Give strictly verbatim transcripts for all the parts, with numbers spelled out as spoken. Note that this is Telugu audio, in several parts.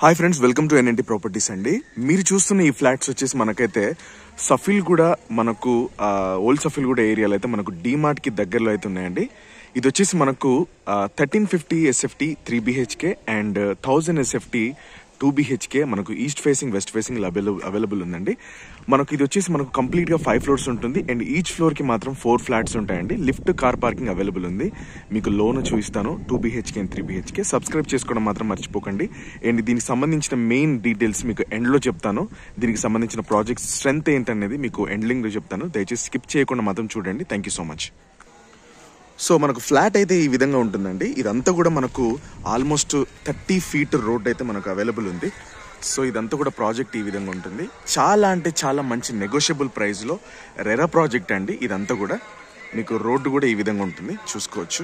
Hi friends, welcome to NNT properties అండి. మీరు చూస్తున్న ఈ ఫ్లాట్స్ వచ్చేసి మనకైతే సఫీల్ కూడా మనకు ఓల్డ్ సఫీల్ కూడా ఏరియాలో అయితే మనకు డీమార్ట్ కి దగ్గరలో అయితే ఉన్నాయండి. ఇది వచ్చేసి మనకు thirteen fifty SFT three BHK and thousand SFT two BHK మనకు east facing west facing available ఉందండి. మనకు ఇది వచ్చేసి మనకు కంప్లీట్ గా ఫైవ్ ఫ్లోర్స్ ఉంటుంది అండ్ ఈచ్ ఫ్లోర్ కి మాత్రం ఫోర్ ఫ్లాట్స్ ఉంటాయండి. లిఫ్ట్ కార్ పార్కింగ్ అవైలబుల్ ఉంది. మీకు లోన్ చూపిస్తాను two BHK and three BHK. Subscribe చేసుకోవడం మాత్రం మర్చిపోకండి. అండ్ దీనికి సంబంధించిన మెయిన్ డీటెయిల్స్ మీకు ఎండ్ లో చెప్తాను. దీనికి సంబంధించిన ప్రాజెక్ట్ స్ట్రెంత్ ఏంటనేది మీకు ఎండింగ్ లో చెప్తాను. దయచేసి స్కిప్ చేయకుండా మాత్రం చూడండి. Thank you so much. So మనకు ఫ్లాట్ అయితే ఈ విధంగా ఉంటుందండి. ఇదంతా కూడా మనకు ఆల్మోస్ట్ థర్టీ ఫీట్ రోడ్ అయితే మనకు అవైలబుల్ ఉంది. సో ఇదంతా కూడా ప్రాజెక్ట్ ఈ విధంగా ఉంటుంది. చాలా అంటే చాలా మంచి నెగోషియబుల్ ప్రైస్లో రెరా ప్రాజెక్ట్ అండి. ఇదంతా కూడా మీకు రోడ్డు కూడా ఈ విధంగా ఉంటుంది, చూసుకోవచ్చు.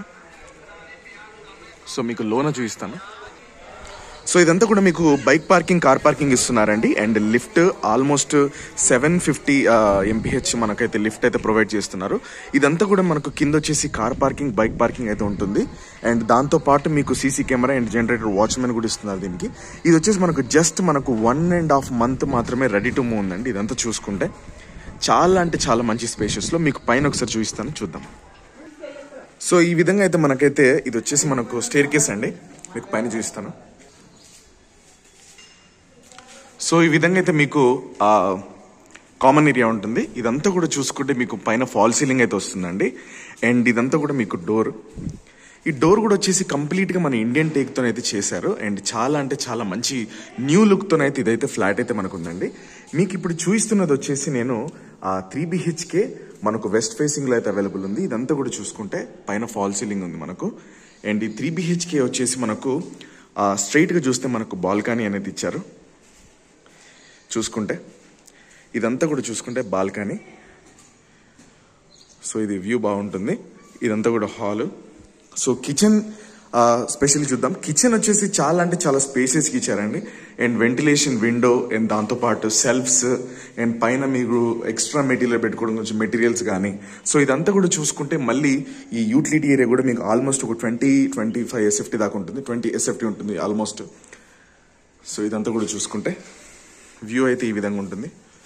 సో మీకు లోన చూపిస్తాను. సో ఇదంతా కూడా మీకు బైక్ పార్కింగ్, కార్ పార్కింగ్ ఇస్తున్నారండి. And lift almost seven fifty MPH మనకైతే లిఫ్ట్ అయితే ప్రొవైడ్ చేస్తున్నారు. ఇదంతా కూడా మనకు కింద వచ్చేసి కార్ పార్కింగ్, బైక్ పార్కింగ్ అయితే ఉంటుంది. అండ్ దాంతో పాటు మీకు CC camera and generator, watchman కూడా ఇస్తున్నారు దీనికి. ఇది వచ్చేసి మనకు జస్ట్ మనకు వన్ అండ్ హాఫ్ మంత్ మాత్రమే రెడీ టు మూవ్ ఉందండి. ఇదంతా చూసుకుంటే చాలా అంటే చాలా మంచి స్పేషియస్లో మీకు పైన ఒకసారి చూపిస్తాను, చూద్దాం. సో ఈ విధంగా అయితే మనకైతే ఇది వచ్చేసి మనకు స్టేర్ కేస్ అండి. మీకు పైన చూపిస్తాను. సో ఈ విధంగా అయితే మీకు కామన్ ఏరియా ఉంటుంది. ఇదంతా కూడా చూసుకుంటే మీకు పైన ఫాల్ సీలింగ్ అయితే వస్తుందండి. అండ్ ఇదంతా కూడా మీకు డోర్. ఈ డోర్ కూడా వచ్చేసి కంప్లీట్గా మన ఇండియన్ టేక్తో అయితే చేశారు. అండ్ చాలా అంటే చాలా మంచి న్యూ లుక్తోనైతే ఇదైతే ఫ్లాట్ అయితే మనకు ఉందండి. మీకు ఇప్పుడు చూపిస్తున్నది వచ్చేసి నేను త్రీ బిహెచ్కే మనకు వెస్ట్ ఫేసింగ్లో అయితే అవైలబుల్ ఉంది. ఇదంతా కూడా చూసుకుంటే పైన ఫాల్ సీలింగ్ ఉంది మనకు. అండ్ ఈ త్రీ బిహెచ్కే వచ్చేసి మనకు స్ట్రైట్గా చూస్తే మనకు బాల్కనీ అనేది ఇచ్చారు. చూసుకుంటే ఇదంతా కూడా చూసుకుంటే బాల్కనీ. సో ఇది వ్యూ బాగుంటుంది. ఇదంతా కూడా హాలు. సో కిచెన్ స్పెషల్లీ చూద్దాం. కిచెన్ వచ్చేసి చాలా అంటే చాలా స్పేసెస్కి ఇచ్చారండి. అండ్ వెంటిలేషన్ విండో అండ్ దాంతోపాటు సెల్ఫ్స్ అండ్ పైన మీరు ఎక్స్ట్రా మెటీరియల్ పెట్టుకోవడం కొంచెం మెటీరియల్స్ కానీ. సో ఇదంతా కూడా చూసుకుంటే మళ్ళీ ఈ యూటిలిటీ ఏరియా కూడా మీకు ఆల్మోస్ట్ ఒక ట్వంటీ ట్వంటీ ఫైవ్ ఎస్ఎఫ్టీ దాకా ఉంటుంది. ట్వంటీ ఎస్ఎఫ్టీ ఉంటుంది ఆల్మోస్ట్. సో ఇదంతా కూడా చూసుకుంటే వ్యూ అయితే ఈ విధంగా ఉంటుంది.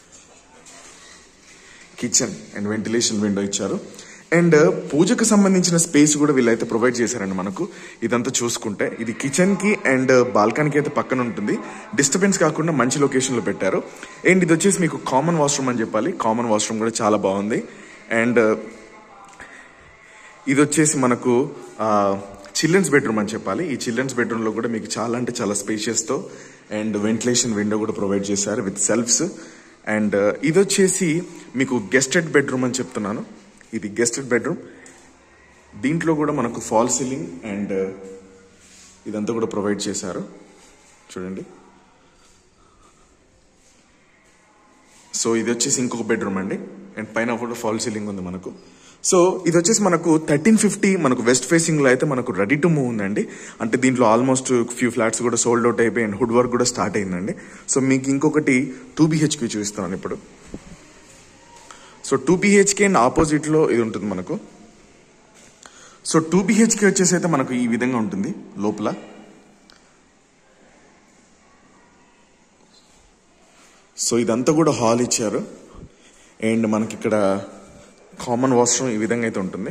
కిచెన్ అండ్ వెంటిలేషన్ విండో ఇచ్చారు. అండ్ పూజకు సంబంధించిన స్పేస్ కూడా వీళ్ళైతే ప్రొవైడ్ చేశారండి మనకు. ఇదంతా చూసుకుంటే ఇది కిచెన్ కి అండ్ బాల్కనీకి అయితే పక్కన ఉంటుంది. డిస్టర్బెన్స్ కాకుండా మంచి లొకేషన్లో పెట్టారు. అండ్ ఇది వచ్చేసి మీకు కామన్ వాష్రూమ్ అని చెప్పాలి. కామన్ వాష్రూమ్ కూడా చాలా బాగుంది. అండ్ ఇది వచ్చేసి మనకు చిల్డ్రన్స్ బెడ్రూమ్ అని చెప్పాలి. ఈ చిల్డ్రన్స్ బెడ్రూమ్లో కూడా మీకు చాలా అంటే చాలా స్పేషియస్తో అండ్ వెంటిలేషన్ విండో కూడా ప్రొవైడ్ చేశారు విత్ సెల్ఫ్స్. అండ్ ఇది వచ్చేసి మీకు గెస్టెడ్ బెడ్రూమ్ అని చెప్తున్నాను. ఇది గెస్టెడ్ బెడ్రూమ్. దీంట్లో కూడా మనకు ఫాల్ సీలింగ్ అండ్ ఇదంతా కూడా ప్రొవైడ్ చేశారు. చూడండి. సో ఇది వచ్చేసి ఇంకొక బెడ్రూమ్ అండి. అండ్ పైన కూడా ఫాల్ సీలింగ్ ఉంది మనకు. సో ఇది వచ్చేసి మనకు థర్టీన్ ఫిఫ్టీ మనకు వెస్ట్ ఫేసింగ్ లో అయితే మనకు రెడీ టు మూవ్ ఉందండి. అంటే దీంట్లో ఆల్మోస్ట్ ఫ్యూ ఫ్లాట్స్ కూడా సోల్డ్ అవుట్ అయిపోయి అండ్ హుడ్ వర్క్ కూడా స్టార్ట్ అయిందండి. సో మీకు ఇంకొకటి టూ బిహెచ్కే చూపిస్తున్నాను ఇప్పుడు. So two BHK and opposite లో ఇది ఉంటుంది మనకు. సో టూ బిహెచ్కే వచ్చేసి అయితే మనకు ఈ విధంగా ఉంటుంది లోపల. సో ఇదంతా కూడా హాల్ ఇచ్చారు. అండ్ మనకి ఇక్కడ కామన్ వాష్రూమ్ ఈ విధంగా అయితే ఉంటుంది.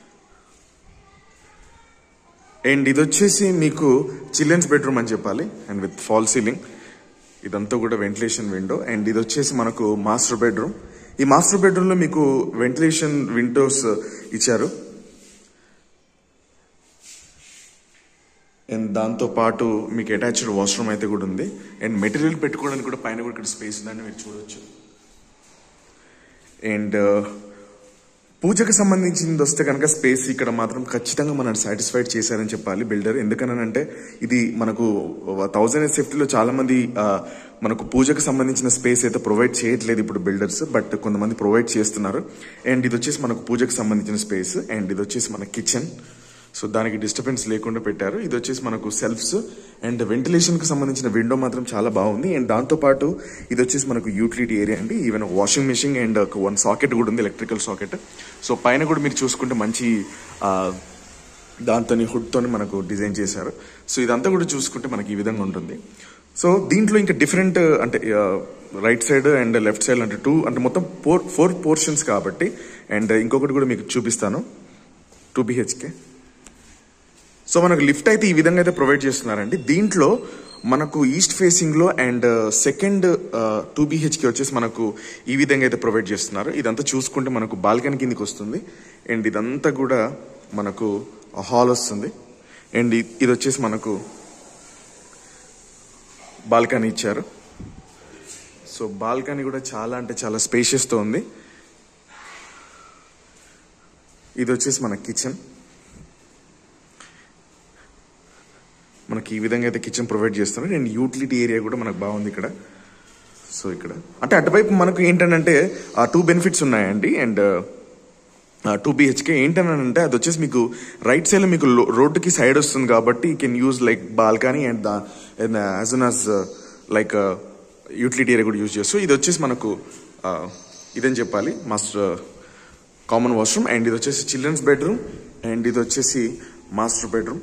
అండ్ ఇది వచ్చేసి మీకు చిల్డ్రన్స్ బెడ్రూమ్ అని చెప్పాలి అండ్ విత్ ఫాల్ సీలింగ్. ఇదంతా కూడా వెంటిలేషన్ విండో. అండ్ ఇది వచ్చేసి మనకు మాస్టర్ బెడ్రూమ్. ఈ మాస్టర్ బెడ్రూమ్ లో మీకు వెంటిలేషన్ విండోస్ ఇచ్చారు. అండ్ దాంతో పాటు మీకు అటాచ్డ్ వాష్రూమ్ అయితే కూడా ఉంది. అండ్ మెటీరియల్ పెట్టుకోవడానికి కూడా పైన కూడా ఇక్కడ స్పేస్ ఉందని మీరు చూడవచ్చు. అండ్ పూజకు సంబంధించింది వస్తే కనుక స్పేస్ ఇక్కడ మాత్రం ఖచ్చితంగా మనం సాటిస్ఫైడ్ చేశారని చెప్పాలి బిల్డర్. ఎందుకనంటే ఇది మనకు థౌజండ్ ఎస్ఎఫ్టీలో చాలా మంది మనకు పూజకు సంబంధించిన స్పేస్ అయితే ప్రొవైడ్ చేయట్లేదు ఇప్పుడు బిల్డర్స్, బట్ కొంతమంది ప్రొవైడ్ చేస్తున్నారు. అండ్ ఇది వచ్చేసి మనకు పూజకు సంబంధించిన స్పేస్. అండ్ ఇది వచ్చేసి మన కిచెన్. సో దానికి డిస్టర్బెన్స్ లేకుండా పెట్టారు. ఇది వచ్చేసి మనకు సెల్ఫ్స్ అండ్ వెంటిలేషన్ కి సంబంధించిన విండో మాత్రం చాలా బాగుంది. అండ్ దాంతో పాటు ఇది వచ్చేసి మనకు యూటిలిటీ ఏరియా అండి. Even washing machine and one socket కూడా ఉంది, ఎలక్ట్రికల్ సాకెట్. సో పైన కూడా మీరు చూసుకుంటే మంచి దాంతో హుడ్ తోని మనకు డిజైన్ చేశారు. సో ఇదంతా కూడా చూసుకుంటే మనకి ఈ విధంగా ఉంటుంది. సో దీంట్లో ఇంకా డిఫరెంట్ అంటే right side and left side అంటే టూ అంటే మొత్తం ఫోర్ ఫోర్ పోర్షన్స్ కాబట్టి. అండ్ ఇంకొకటి కూడా మీకు చూపిస్తాను, టూ బిహెచ్కే. సో మనకు లిఫ్ట్ అయితే ఈ విధంగా అయితే ప్రొవైడ్ చేస్తున్నారండి. దీంట్లో మనకు ఈస్ట్ ఫేసింగ్ లో అండ్ సెకండ్ టూ బిహెచ్కే వచ్చేసి మనకు ఈ విధంగా అయితే ప్రొవైడ్ చేస్తున్నారు. ఇదంతా చూసుకుంటే మనకు బాల్కనీ కిందికి వస్తుంది. అండ్ ఇదంతా కూడా మనకు హాల్ వస్తుంది. అండ్ ఇది వచ్చేసి మనకు బాల్కనీ ఇచ్చారు. సో బాల్కనీ కూడా చాలా అంటే చాలా స్పేషియస్తో ఉంది. ఇది వచ్చేసి మన కిచెన్. మనకి ఈ విధంగా అయితే కిచెన్ ప్రొవైడ్ చేస్తున్నారు. అండ్ యూటిలిటీ ఏరియా కూడా మనకు బాగుంది ఇక్కడ. సో ఇక్కడ అంటే అటువైపు మనకు ఏంటంటే ఆ టూ బెనిఫిట్స్ ఉన్నాయండి. అండ్ టూ బిహెచ్కే ఏంటనంటే అది వచ్చేసి మీకు రైట్ సైడ్ లో మీకు రోడ్డుకి సైడ్ వస్తుంది కాబట్టి you can use like balcony and as soon as like utility area కూడా యూజ్ చేస్తూ. ఇది వచ్చేసి మనకు ఇదని చెప్పాలి మాస్టర్ కామన్ వాష్రూమ్. అండ్ ఇది వచ్చేసి చిల్డ్రన్స్ బెడ్రూమ్. అండ్ ఇది వచ్చేసి మాస్టర్ బెడ్రూమ్.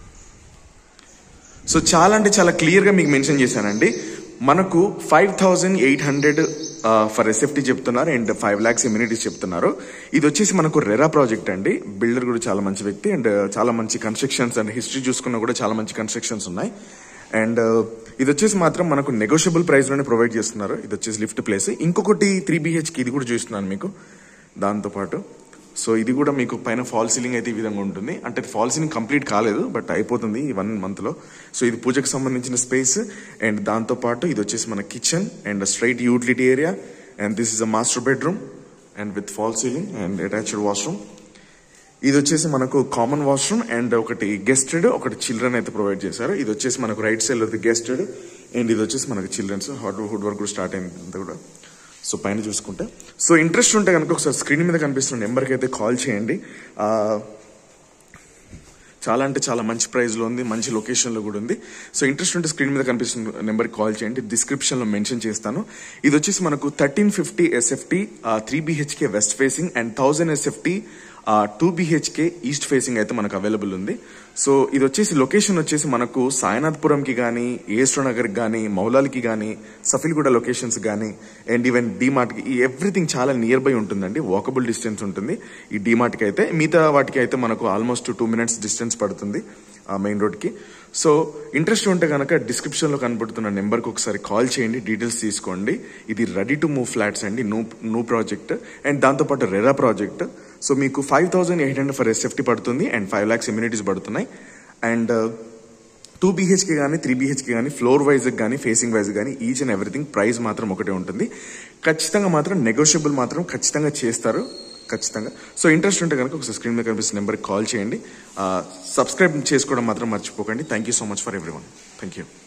సో చాలా అంటే చాలా క్లియర్గా మీకు మెన్షన్ చేశానండి. మనకు five thousand eight hundred for SFT చెప్తున్నారు అండ్ ఫైవ్ ల్యాక్స్ ఇమ్యూనిటీస్ చెప్తున్నారు. ఇది వచ్చేసి మనకు రెరా ప్రాజెక్ట్ అండి. బిల్డర్ కూడా చాలా మంచి వ్యక్తి అండ్ చాలా మంచి కన్స్ట్రక్షన్స్ అండ్ హిస్టరీ చూసుకున్నా కూడా చాలా మంచి కన్స్ట్రక్షన్స్ ఉన్నాయి. అండ్ ఇది వచ్చేసి మాత్రం మనకు నెగోషియబుల్ ప్రైస్ లోనే ప్రొవైడ్ చేస్తున్నారు. ఇది వచ్చేసి లిఫ్ట్ ప్లేస్. ఇంకొకటి త్రీ బిహెచ్కి ఇది కూడా చూస్తున్నాను మీకు దాంతోపాటు. సో ఇది కూడా మీకు పైన ఫాల్ సీలింగ్ అయితే ఈ విధంగా ఉంటుంది. అంటే ఫాల్ సీలింగ్ కంప్లీట్ కాలేదు బట్ అయిపోతుంది ఈ వన్ మంత్ లో. సో ఇది పూజకు సంబంధించిన స్పేస్. అండ్ దాంతో పాటు ఇది వచ్చేసి మన kitchen and straight utility area. And this is a master bedroom and with fall ceiling and attached washroom. ఇది వచ్చేసి మనకు కామన్ వాష్రూమ్ అండ్ ఒకటి గెస్టెడ్ ఒకటి చిల్డ్రన్ అయితే ప్రొవైడ్ చేశారు. ఇది వచ్చేసి మనకు రైట్ సైడ్ లో గెస్టెడ్ అండ్ ఇది వచ్చేసి మనకు చిల్డ్రన్స్ హార్డ్ వుడ్ వర్క్ కూడా స్టార్ట్ అయింది అంతా కూడా. సో పైన చూసుకుంటే సో ఇంట్రెస్ట్ ఉంటే కనుక ఒకసారి స్క్రీన్ మీద కనిపిస్తున్న నెంబర్కి అయితే కాల్ చేయండి. చాలా అంటే చాలా మంచి ప్రైస్లో ఉంది, మంచి లొకేషన్లో కూడా ఉంది. సో ఇంట్రెస్ట్ ఉంటే స్క్రీన్ మీద కనిపిస్తున్న నెంబర్కి కాల్ చేయండి. డిస్క్రిప్షన్లో మెన్షన్ చేస్తాను. ఇది వచ్చేసి మనకు thirteen fifty SFT three BHK west facing and thousand SFT two BHK east facing అయితే మనకు అవైలబుల్ ఉంది. సో ఇది వచ్చేసి లొకేషన్ వచ్చేసి మనకు సాయినాథ్పురంకి కానీ, ఏస్రో నగర్కి కానీ, మౌలాలికి కానీ, సఫిల్గూడ లొకేషన్స్ కానీ అండ్ ఈవెన్ డీమార్ట్కి ఈ ఎవ్రీథింగ్ చాలా నియర్ బై ఉంటుందండి. వాకబుల్ డిస్టెన్స్ ఉంటుంది ఈ డీమార్ట్కి అయితే. మిగతా వాటికి అయితే మనకు ఆల్మోస్ట్ టూ మినిట్స్ డిస్టెన్స్ పడుతుంది మెయిన్ రోడ్కి. సో ఇంట్రెస్ట్ ఉంటే కనుక డిస్క్రిప్షన్లో కనబడుతున్న నెంబర్కి ఒకసారి కాల్ చేయండి, డీటెయిల్స్ తీసుకోండి. ఇది రెడీ టు మూవ్ ఫ్లాట్స్ అండి, న్యూ న్యూ ప్రాజెక్ట్ అండ్ దాంతోపాటు రెరా ప్రాజెక్ట్. సో మీకు five thousand eight hundred for SFT పడుతుంది అండ్ ఫైవ్ ల్యాక్స్ ఇమ్యూనిటీస్ పడుతున్నాయి. అండ్ టూ బీహెచ్కే కానీ త్రీ బీహెచ్కే కానీ ఫ్లోర్ వైజ్ కానీ ఫేసింగ్ వైజ్ కానీ ఈచ్ అండ్ ఎవ్రీథింగ్ ప్రైస్ మాత్రం ఒకటే ఉంటుంది. ఖచ్చితంగా మాత్రం నెగోషియబుల్ మాత్రం ఖచ్చితంగా చేస్తారు ఖచ్చితంగా. సో ఇంట్రెస్ట్ ఉంటే కనుక ఒకసారి స్క్రీన్ మీద కనిపిస్తున్న నెంబర్కి కాల్ చేయండి. సబ్స్క్రైబ్ చేసుకోవడం మాత్రం మర్చిపోకండి. Thank you so much for everyone. Thank you.